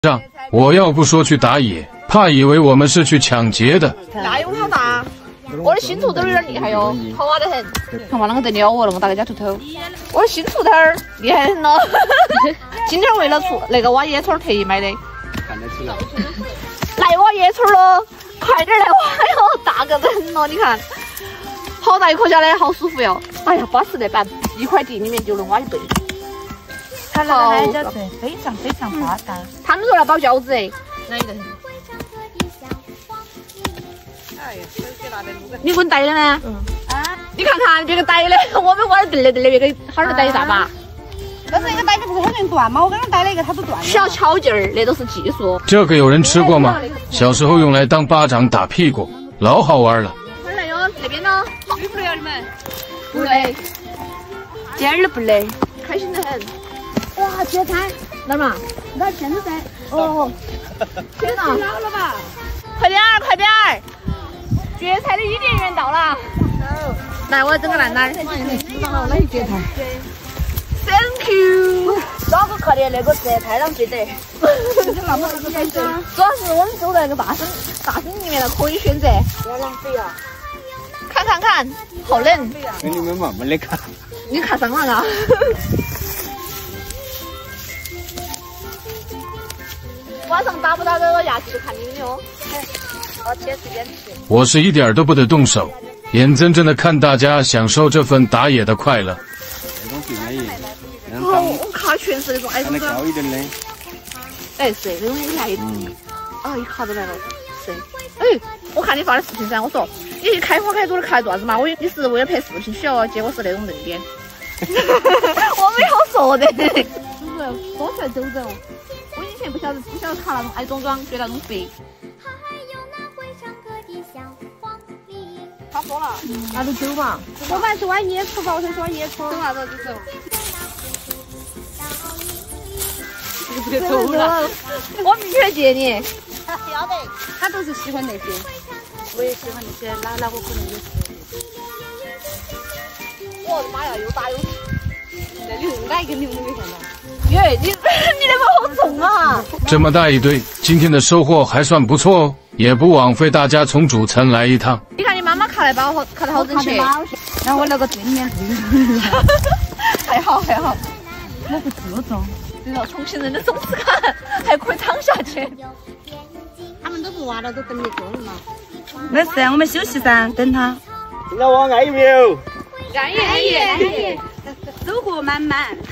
让我要不说去打野，怕以为我们是去抢劫的。 那有好大，我的新锄头有点厉害哟，好挖得很。看嘛，啷个得撩我，那么大个假秃头。我的新锄头厉害很咯。今天为了那个挖野草特意买的。 看得起来。 来挖野草咯，快点来挖哟，大个人咯，你看，好大一颗家的，好舒服哟。哎呀，巴适的板，一块地里面就能挖一辈子。 它那个海椒是非常非常发达。 他们说要包饺子哎，哪一个？你给我带的呢？啊！你看看别个带的，我们挖的对的，别个好好带一大把。 但是那个带的不是很容易断吗？我刚刚带了一个，它都断了。 需要巧劲儿，那都是技术。 这个有人吃过吗？小时候用来当巴掌打屁股，老好玩了。 哪儿来哟？那边呢？累不累啊你们？不累，一点儿都不累，开心得很。 哇，蕨菜哪儿嘛？ 那现在哦， 天哪！ 老了吧？ 快点儿，快点儿！蕨菜的伊甸园到了。来，我整个烂烂。 那一蕨菜。 Thank you。 哪个看的那个菜太浪费得？ 主要是我们住在那个大厅里面了，可以选择。 不要浪费啊！ 看看看，好冷。 给你们慢慢的看。 你看上了啊？晚上打不打这个牙齿看你的哦。我天，随便吃。 我是一点都不得动手，眼睁睁的看大家享受这份打野的快乐。 这东西安逸， 哦，我卡全是那种矮种子。 高一点的。 哎，是这种也来。啊，一卡都来了。是。哎，我看你发的视频噻，我说你开花开多的卡做啥子嘛？我以为你是为了拍视频需要，结果是那种嫩点。我没好说的。是不是多出来走走？ 我以前不晓得卡那种矮种种，觉得那种肥。他说了， 那就走嘛。我们还是挖野草吧，我想去挖野草。 走啥子就走。 别走了， 我明天接你。 要得，他都是喜欢那些，我也喜欢那些，哪个可能也是。 我的妈呀，又大又细。 那牛哪一个牛都没看到？ 耶，你那个好重啊！ 这么大一堆，今天的收获还算不错哦，也不枉费大家从主城来一趟。 你看你妈妈卡得好，卡得好整齐。 然后我那个对面还好还好， 我不注重。 这种重庆人的种子感还可以躺下去。 他们都不挖了，都等你做了嘛。没事，我们休息噻，等他。 听到我安逸没有？ 安逸安逸安逸， 收获满满。